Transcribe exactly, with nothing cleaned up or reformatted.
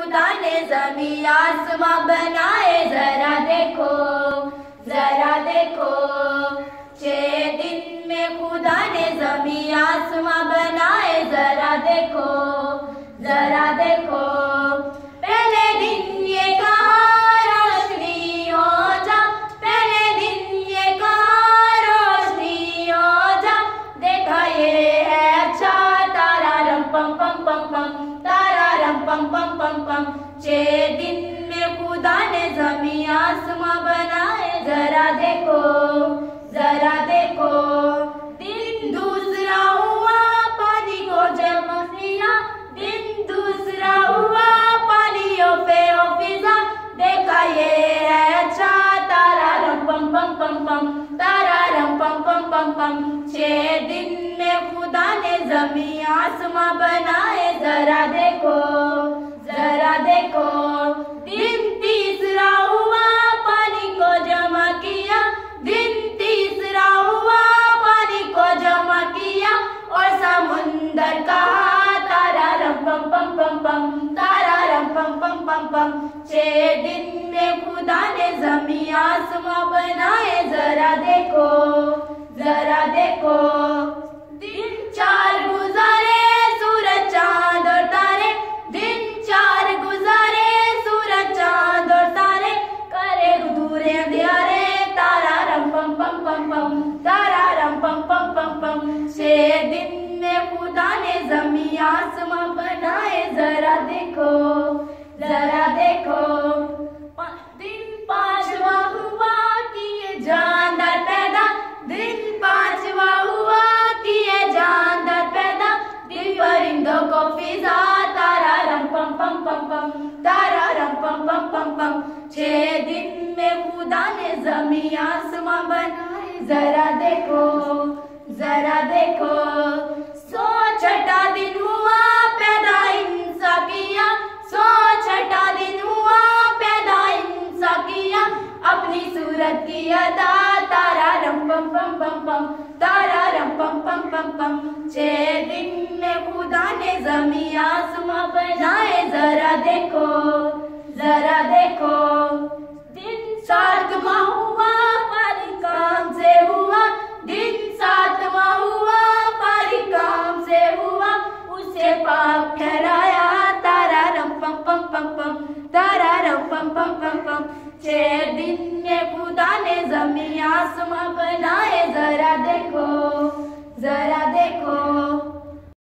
खुदा ने ज़मीं आसमां बनाए, जरा देखो जरा देखो। छह दिन में खुदा ने ज़मीं आसमां बनाए, जरा देखो जरा देखो। पहले दिन ये कहा रोशनी हो जा, पहले दिन ये कहा रोशनी हो जा। देखा ये है अच्छा तारा रम पम पम पम पम, तारा रम पम पम पम पम। छह दिन में खुदा ने ज़मीं आसमां बनाए, जरा देखो जरा देखो। दिन दूसरा हुआ पानी को जमा किया, दिन दूसरा हुआ पानियों पे हो फिजा। देखा ये है अच्छा तारा रम पम पम पम पम, तारा रम पम पम पम पम। छह दिन में खुदा ने ज़मीं आसमां बनाए, जरा देखो जरा देखो। दिन तीसरा हुआ पानी को जमा किया, दिन तीसरा हुआ पानी को जमा किया। और समुंदर कहा तारा रम पम पम पम पम, तारा रम पम पम पम पम। छह दिन में खुदा ने ज़मीं आसमां बनाए, जरा देखो जरा देखो। दिन चार गुजारे सूरज चांद और तारे, दिन चार गुजारे सूरज चांद और तारे। करे दूरे अंधियारे तारा रम पम पम पम पम, तारा रम पम पम पम पम। छह दिन में खुदा ने ज़मीं आसमां बनाए, जरा देखो जरा देखो। दिन पांचवा हुआ किए जानदार पैदा, दिन पांचवा हुआ किए जानदार पैदा। दिल परिंदों को फिजा तारा रम पम पम पम पम, तारा रम पम पम पम पम। छह दिन में खुदा ने ज़मीं आसमां बनाए, जरा देखो जरा देखो। सौ छठा दिन हुआ पैदा इंसा किया, सौ छठा दिन हुआ पैदा इंसा किया। अपनी सूरत की अदा तारा रम पम पम पम पम, तारा रम पम पम पम पम। छह दिन में खुदा ने ज़मीं आसमां बनाए, जरा देखो जरा देखो। दिन सातवां हुआ पारी काम से हुआ, दिन सातवां हुआ पारी काम से हुआ। उसे पाक ठहराया तारा रम पम पम पम पम, तारा रम पम पम पम पम। छह दिन में खुदा ने ज़मीं आसमां बनाए, जरा देखो